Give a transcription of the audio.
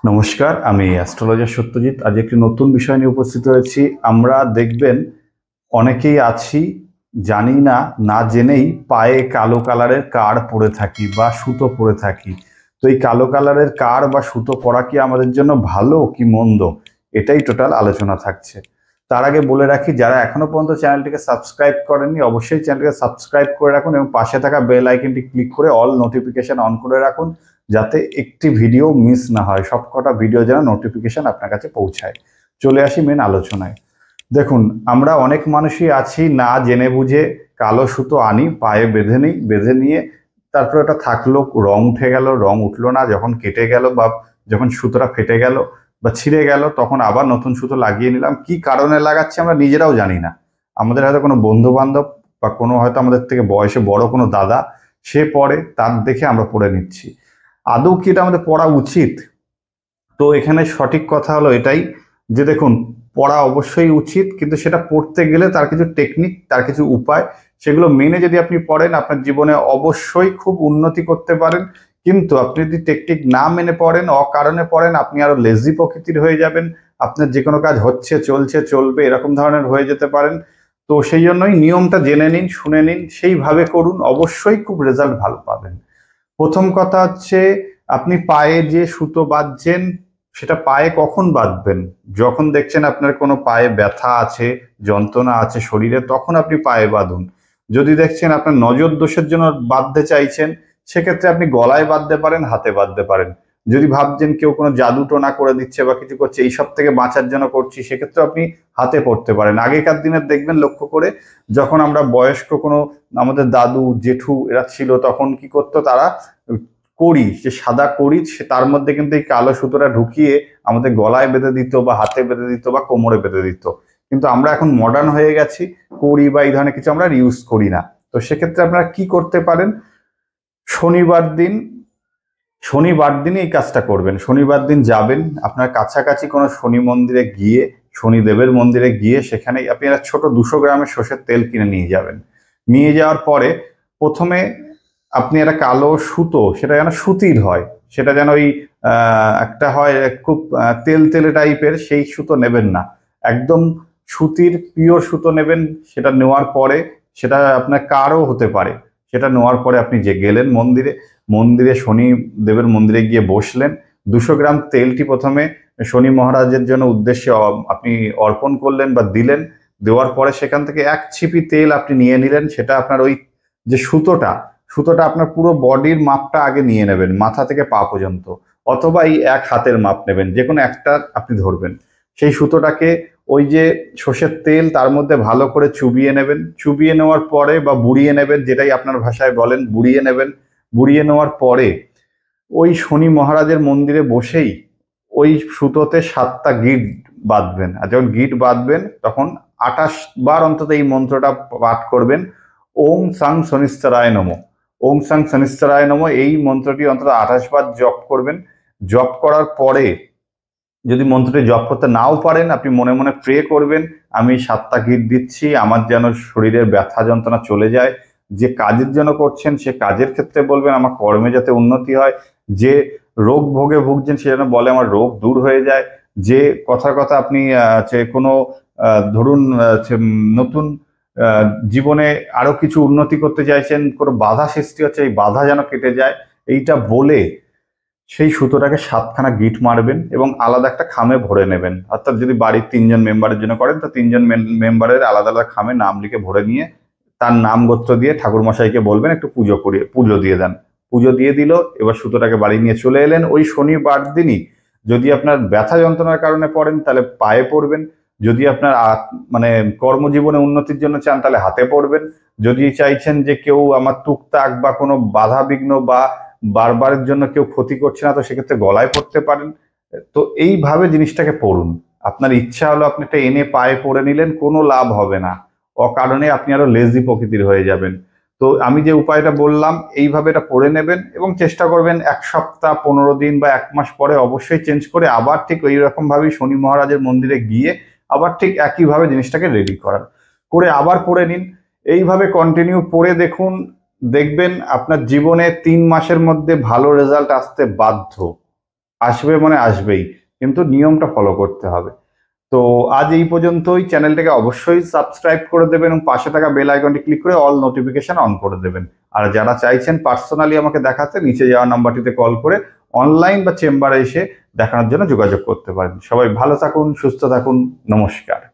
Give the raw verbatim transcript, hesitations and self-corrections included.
নমস্কার, আমি অ্যাস্ট্রোলজার সত্যজিৎ। আজ একটি নতুন বিষয় নিয়ে উপস্থিত হয়েছি। আমরা দেখবেন অনেকেই আছি জানি না, না জেনেই পায়ে কালো কালারের কাড় পরে থাকি বা সুতো পরে থাকি। তো এই কালো কালারের কাড় বা সুতো পরা কি আমাদের জন্য ভালো কি মন্দ, এটাই টোটাল আলোচনা থাকছে। তার আগে বলে রাখি, যারা এখনো পর্যন্ত চ্যানেলটিকে সাবস্ক্রাইব করেননি অবশ্যই চ্যানেলটিকে সাবস্ক্রাইব করে রাখুন এবং পাশে থাকা বেল আইকনটি ক্লিক করে অল নোটিফিকেশন অন করে রাখুন, যাতে একটি ভিডিও মিস না হয়, সবকটা ভিডিও যেন নোটিফিকেশন আপনার কাছে পৌঁছায়। চলে আসি মেন আলোচনায়। দেখুন, আমরা অনেক মানুষই আছি না জেনে বুঝে কালো সুতো আনি, পায়ে বেঁধে নিই, বেঁধে নিয়ে তারপরে ওটা থাকলো, রং উঠে গেল, রং উঠলো না, যখন কেটে গেল বা যখন সুতোটা ফেটে গেল বা ছিঁড়ে গেল তখন আবার নতুন সুতো লাগিয়ে নিলাম। কি কারণে লাগাচ্ছি আমরা নিজেরাও জানি না। আমাদের হয়তো কোনো বন্ধু বান্ধব বা কোনো হয়তো আমাদের থেকে বয়সে বড় কোনো দাদা সে পরে, তার দেখে আমরা পরে নিচ্ছি। আদৌ কি এটা আমাদের পড়া উচিত? তো এখানে সঠিক কথা হলো এটাই যে দেখুন, পড়া অবশ্যই উচিত, কিন্তু সেটা পড়তে গেলে তার কিছু টেকনিক, তার কিছু উপায়, সেগুলো মেনে যদি আপনি পড়েন আপনার জীবনে অবশ্যই খুব উন্নতি করতে পারেন। কিন্তু আপনি যদি টেকনিক না মেনে পড়েন, অকারণে পড়েন, আপনি আরো লেজি প্রকৃতির হয়ে যাবেন। আপনার যে কোনো কাজ হচ্ছে, চলছে, চলবে এরকম ধরনের হয়ে যেতে পারেন। তো সেই জন্যই নিয়মটা জেনে নিন, শুনে নিন, সেইভাবে করুন, অবশ্যই খুব রেজাল্ট ভালো পাবেন। প্রথম কথা হচ্ছে, আপনি পায়ে যে সুতো বাঁধছেন সেটা পায়ে কখন বাঁধবেন? যখন দেখছেন আপনার কোনো পায়ে ব্যথা আছে, যন্ত্রণা আছে শরীরে, তখন আপনি পায়ে বাঁধুন। যদি দেখছেন আপনার নজর দোষের জন্য বাঁধতে চাইছেন, সেক্ষেত্রে আপনি গলায় বাঁধতে পারেন, হাতে বাঁধতে পারেন। যদি ভাবছেন কেউ কোনো জাদু টোনা করে দিচ্ছে বা কিছু করছে, এইসব থেকে বাঁচার জন্য করছি, সেক্ষেত্রে আপনি হাতে পড়তে পারেন। আগেকার দিনের দেখবেন লক্ষ্য করে, যখন আমরা বয়স্ক কোনো আমাদের দাদু জেঠু এরা ছিল, তখন কি করতো তারা, কড়ি, যে সাদা কড়ি, সে তার মধ্যে কিন্তু এই কালো সুতোটা ঢুকিয়ে আমাদের গলায় বেঁধে দিত বা হাতে বেঁধে দিত বা কোমরে বেঁধে দিত। কিন্তু আমরা এখন মডার্ন হয়ে গেছি, কড়ি বা এই ধরনের কিছু আমরা ইউজ করি না। তো সেক্ষেত্রে আপনারা কি করতে পারেন, শনিবার দিন, শনিবার দিনই এই কাজটা করবেন। শনিবার দিন যাবেন আপনার কাছাকাছি কোনো শনি মন্দিরে গিয়ে, শনিদেবের মন্দিরে গিয়ে সেখানে আপনি একটা ছোট দুশো গ্রামের সর্ষের তেল কিনে নিয়ে যাবেন। নিয়ে যাওয়ার পরে প্রথমে আপনি একটা কালো সুতো, সেটা যেন সুতির হয়, সেটা যেন ওই একটা হয় খুব তেল তেলে টাইপের, সেই সুতো নেবেন না। একদম সুতির পিওর সুতো নেবেন। সেটা নেওয়ার পরে, সেটা আপনার কারও হতে পারে, সেটা নেওয়ার পরে আপনি যে গেলেন মন্দিরে, মন্দিরে শনি দেবের মন্দিরে গিয়ে বসলেন। দুশো গ্রাম তেলটি প্রথমে শনি মহারাজের জন্য উদ্দেশ্যে আপনি অর্পণ করলেন বা দিলেন। দেওয়ার পরে সেখান থেকে এক ছিপি তেল আপনি নিয়ে নিলেন। সেটা আপনার ওই যে সুতোটা, সুতোটা আপনার পুরো বডির মাপটা আগে নিয়ে নেবেন, মাথা থেকে পা পর্যন্ত, অথবা এই এক হাতের মাপ নেবেন, যে কোনো একটা আপনি ধরবেন। সেই সুতোটাকে ওই যে সর্ষের তেল তার মধ্যে ভালো করে চুবিয়ে নেবেন। চুবিয়ে নেওয়ার পরে বা বুড়িয়ে নেবেন, যেটাই আপনার ভাষায় বলেন, বুড়িয়ে নেবেন। বুড়িয়ে নেওয়ার পরে ওই শনি মহারাজের মন্দিরে বসেই ওই সুতোতে সাতটা গিট বাঁধবেন। আর যখন গিট বাঁধবেন তখন আঠাশ বার অন্তত এই মন্ত্রটা পাঠ করবেন, ওং সাং শনিশ্চরায় নমঃ। ওং সাং শনিশ্চরায় নমঃ এই মন্ত্রটি অন্তত আঠাশ বার জপ করবেন। জপ করার পরে যদি মন্ত্রটি জপ করতে নাও পারেন, আপনি মনে মনে প্রে করবেন, আমি সাতটা গিট দিচ্ছি, আমার যেন শরীরের ব্যথা যন্ত্রণা চলে যায়। যে কাজের জন্য করছেন সে কাজের ক্ষেত্রে বলবেন, আমার কর্মে যাতে উন্নতি হয়। যে রোগ ভোগে ভুগছেন সে যেন বলে আমার রোগ দূর হয়ে যায়। যে কথার কথা আপনি যে কোনো ধরুন নতুন জীবনে আরো কিছু উন্নতি করতে চাইছেন, কোনো বাধা সৃষ্টি হচ্ছে, এই বাধা যেন কেটে যায়, এইটা বলে সেই সুতোটাকে সাতখানা গিট মারবেন এবং আলাদা একটা খামে ভরে নেবেন। অর্থাৎ যদি বাড়ির তিনজন মেম্বারের জন্য করেন তো তিনজন মেম্বারের আলাদা আলাদা খামে নাম লিখে ভরে নিয়ে তার নাম গোত্র দিয়ে ঠাকুর মশাইকে বলবেন একটু পুজো করিয়ে পুজো দিয়ে দেন। পুজো দিয়ে দিল, এবার সুতোটাকে বাড়ি নিয়ে চলে এলেন। ওই শনিবার দিনই যদি আপনার ব্যথা যন্ত্রণার কারণে পড়েন তাহলে পায়ে পড়বেন। যদি আপনার মানে কর্মজীবনে উন্নতির জন্য চান তাহলে হাতে পড়বেন। যদি চাইছেন যে কেউ আমার টুকটাক বা কোনো বাধা বিঘ্ন বা বারবারের জন্য কেউ ক্ষতি করছে না, তো সেক্ষেত্রে গলায় পড়তে পারেন। তো এইভাবে জিনিসটাকে পড়ুন। আপনার ইচ্ছা হলো আপনি এটা এনে পায়ে পড়ে নিলেন, কোনো লাভ হবে না, অকারণে আপনি আরো লেজি প্রকৃতির হয়ে যাবেন। তো আমি যে উপায়টা বললাম এইভাবে এটা পড়ে নেবেন এবং চেষ্টা করবেন এক সপ্তাহ, পনেরো দিন বা এক মাস পরে অবশ্যই চেঞ্জ করে আবার ঠিক ওই রকম ভাবেই শনি মহারাজের মন্দিরে গিয়ে আবার ঠিক একইভাবে জিনিসটাকে রেডি করার করে আবার পড়ে নিন। এইভাবে কন্টিনিউ পড়ে দেখুন, দেখবেন আপনার জীবনে তিন মাসের মধ্যে ভালো রেজাল্ট আসতে বাধ্য। আসবে মানে আসবেই, কিন্তু নিয়মটা ফলো করতে হবে। তো আজ এই পর্যন্তই। চ্যানেলটাকে অবশ্যই সাবস্ক্রাইব করে দেবেন এবং পাশে থাকা বেল আইকনটি ক্লিক করে অল নোটিফিকেশন অন করে দেবেন। আর যারা চাইছেন পার্সোনালি আমাকে দেখাতে, নিচে যাওয়া নাম্বারটিতে কল করে অনলাইন বা চেম্বারে এসে দেখানোর জন্য যোগাযোগ করতে পারেন। সবাই ভালো থাকুন, সুস্থ থাকুন, নমস্কার।